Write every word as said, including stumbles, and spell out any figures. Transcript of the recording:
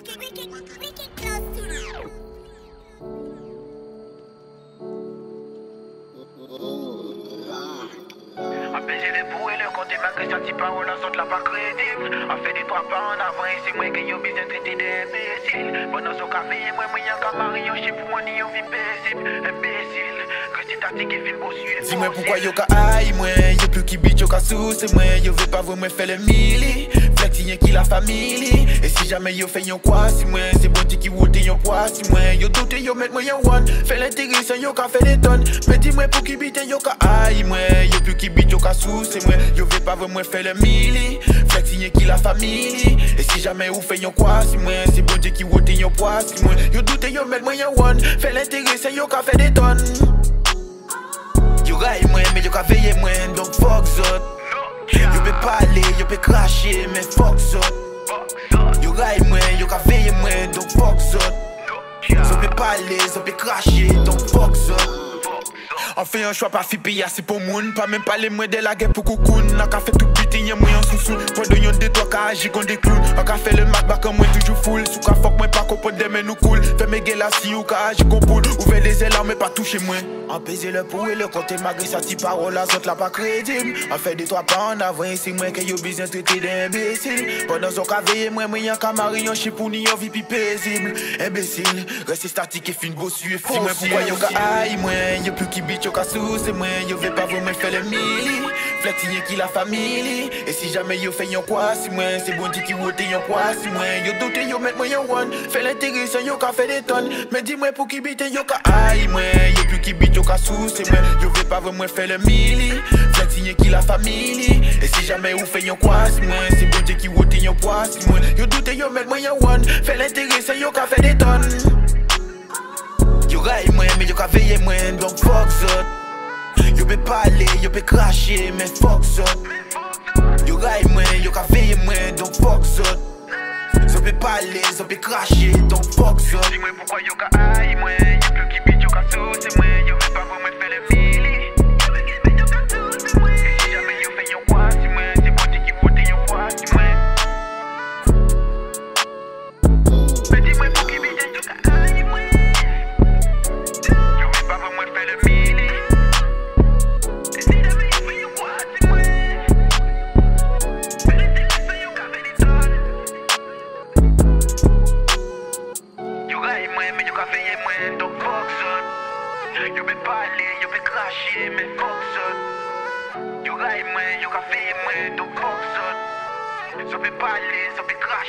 wicked, wicked, wicked close to now. A baiser les bouts et le compte malgré sa petite parole, en sorte la pas crédible. A fait des trois pas en avant et c'est moi qui y'ont besoin de traiter d'imbéciles. Pendant son café, moi, moi, y'a qu'à marier, chip pour moi, ni on vit paisible. Imbécile, que c'est tactique et film poursuivre. Dis-moi pourquoi y'a qu'à aïe, moi, y'a plus qui bitch, y'a qu'à sous, c'est moi, y'a veut pas vraiment faire le mili. Flex, y'a qui la famille. Et si jamais y'a fait y'a quoi, si moi, c'est bon, qui wote y'a poids, si moi, y'a douté, y'a met moi, y'a one. Fait l'intégration, y'a qu'à faire des tonnes. Mais dis-moi pour qui bite, y'a qu'à aïe, moi, y'a plus qui bitch, y'a qu'à sous, c'est moi, y'a veut pas vraiment faire le mili. Flex, y'a qui la famille. Et si jamais ou fait y'a quoi, si moi, c'est bon, qui wote y'a poids, si moi, y'a douté, y'a met moi, y'a one. Fait l'intégration, y'a qu'à faire des tonnes. Yo raille moi, mais yo ka veiller moi, donc fuck zot. Yo peut parler, yo peut cracher, mais fuck zot. Yo raille moi, yo ka veiller moi, donc fuck zot. Zo peut parler, zo peut cracher, donc fuck zot. On fait un choix pas fi assez pour moun. Pas même parler moins de la guerre pour coucoun. On a fait tout petit, y'a moi en sous-sous. Pendant yon deux, trois cas agis qu'on des clowns. On a fait le mat back en moi toujours full. Sous ka fuck moi pas comprendre des mais nous cool. Fais mes gueules assis ou ka agis qu'on poule. Ouvert les ailes mais pas toucher moi. On pèse le pour et le compte malgré sa petite parole. La zot la pas crédible. On fait des trois pas en avant et c'est moi qui y'a besoin de traiter d'imbécile. Pendant son cas veiller moi, moi y'a qu'à marier un chip ou ni y'a vie paisible. Imbécile, rester statique et fin bossu et fou. Dis-moi pourquoi y'a qu'à aïe moi, y'a plus qui bitch. C'est moi, yo vais pas vous me faire le mili. Flex y'a qui la famille. Et si jamais yo fait yon quoi, si moi, c'est bon dit qui wote yon quoi, si moi, yo douté yo met moi yon one. Fait l'intégration yo ka fait des tonnes. Mais dis-moi pour qui bite yo ka aïe moi, yo plus qui bite yo ka sous, c'est moi, yo vais pas vraiment faire le mili. Flex y'a qui la famille. Et si jamais ou fait yon quoi, si moi, c'est bon dit qui wote yon quoi, si moi, yo douté yo met moi yon one. Fait l'intégration yo ka fait des tonnes. Yo raille moi, mais yo ka veiller moi, donc fuck zot. Yo peut parler, yo peut cracher, mais fuck zot. Yo raille moi, yo ka veiller moi, donc fuck zot. Yo peut parler, yo peut cracher, donc fuck zot. Dis-moi pourquoi yo ka aïe moi, y'a plus qui bitch, yo ka sous, c'est moi, yo veut pas vraiment faire le mili. Et si jamais yo fait yo quoi, si moi, c'est bon qui vote yo quoi, si moi. Mais dis-moi pour qui bitch, yo ka aïe moi. Yo veut pas vraiment faire le mili. Yo peux parler, yo peux cracher, mais fuck zot. Yo raille moi, yo ka veiller moi, donc fuck zot. Yo peux parler, yo peux cracher.